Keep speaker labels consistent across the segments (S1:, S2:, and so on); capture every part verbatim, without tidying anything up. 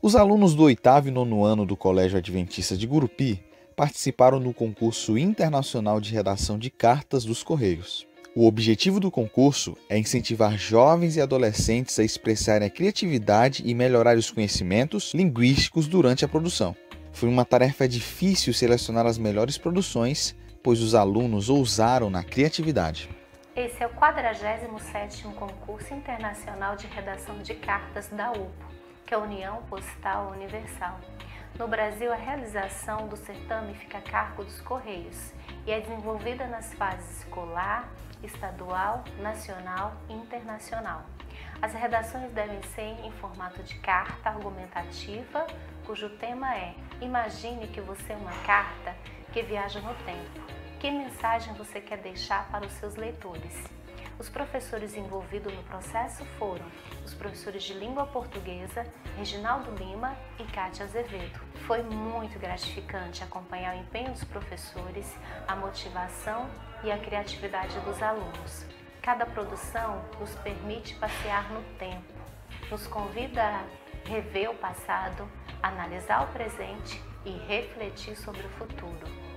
S1: Os alunos do oitavo e nono ano do Colégio Adventista de Gurupi participaram do concurso internacional de redação de cartas dos Correios. O objetivo do concurso é incentivar jovens e adolescentes a expressarem a criatividade e melhorar os conhecimentos linguísticos durante a produção. Foi uma tarefa difícil selecionar as melhores produções, pois os alunos ousaram na criatividade.
S2: Esse é o quadragésimo sétimo Concurso Internacional de Redação de Cartas da U P O, que é a União Postal Universal. No Brasil, a realização do certame fica a cargo dos Correios e é desenvolvida nas fases escolar, estadual, nacional e internacional. As redações devem ser em formato de carta argumentativa, cujo tema é: imagine que você é uma carta que viaja no tempo. Que mensagem você quer deixar para os seus leitores? Os professores envolvidos no processo foram os professores de língua portuguesa, Reginaldo Lima e Cátia Azevedo. Foi muito gratificante acompanhar o empenho dos professores, a motivação e a criatividade dos alunos. Cada produção nos permite passear no tempo, nos convida a rever o passado, analisar o presente e refletir sobre o futuro.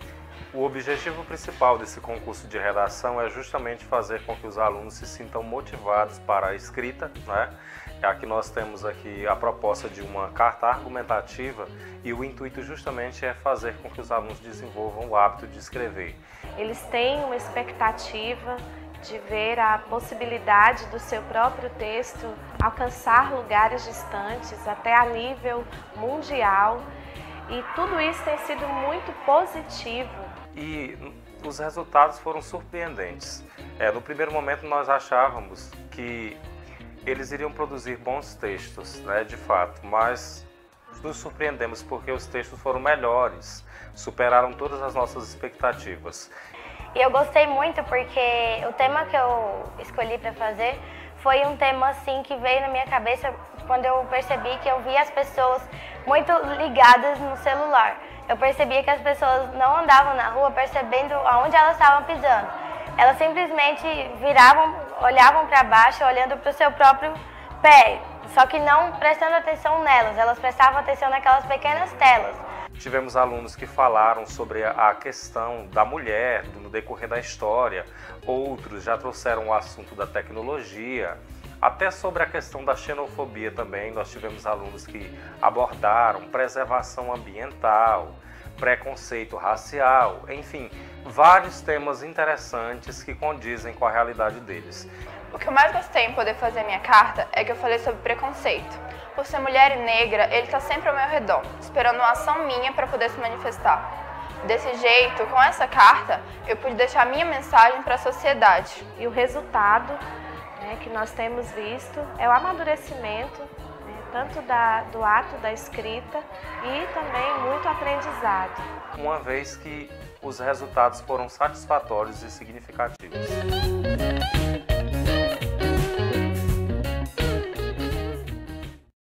S3: O objetivo principal desse concurso de redação é justamente fazer com que os alunos se sintam motivados para a escrita, né? Aqui nós temos aqui a proposta de uma carta argumentativa e o intuito justamente é fazer com que os alunos desenvolvam o hábito de escrever.
S4: Eles têm uma expectativa de ver a possibilidade do seu próprio texto alcançar lugares distantes, até a nível mundial, e tudo isso tem sido muito positivo.
S3: E os resultados foram surpreendentes. É, no primeiro momento nós achávamos que eles iriam produzir bons textos, né, de fato, mas nos surpreendemos porque os textos foram melhores, superaram todas as nossas expectativas.
S5: E eu gostei muito porque o tema que eu escolhi para fazer foi um tema assim que veio na minha cabeça quando eu percebi que eu via as pessoas muito ligadas no celular. Eu percebia que as pessoas não andavam na rua percebendo aonde elas estavam pisando. Elas simplesmente viravam, olhavam para baixo, olhando para o seu próprio pé, só que não prestando atenção nelas, elas prestavam atenção naquelas pequenas telas.
S3: Tivemos alunos que falaram sobre a questão da mulher no decorrer da história, outros já trouxeram o assunto da tecnologia, até sobre a questão da xenofobia também. Nós tivemos alunos que abordaram preservação ambiental, preconceito racial, enfim, vários temas interessantes que condizem com a realidade deles.
S6: O que eu mais gostei em poder fazer a minha carta é que eu falei sobre preconceito. Por ser mulher e negra, ele está sempre ao meu redor, esperando uma ação minha para poder se manifestar. Desse jeito, com essa carta, eu pude deixar minha mensagem para a sociedade.
S4: E o resultado, né, que nós temos visto é o amadurecimento, né, tanto da, do ato da escrita e também muito aprendizado.
S3: Uma vez que os resultados foram satisfatórios e significativos.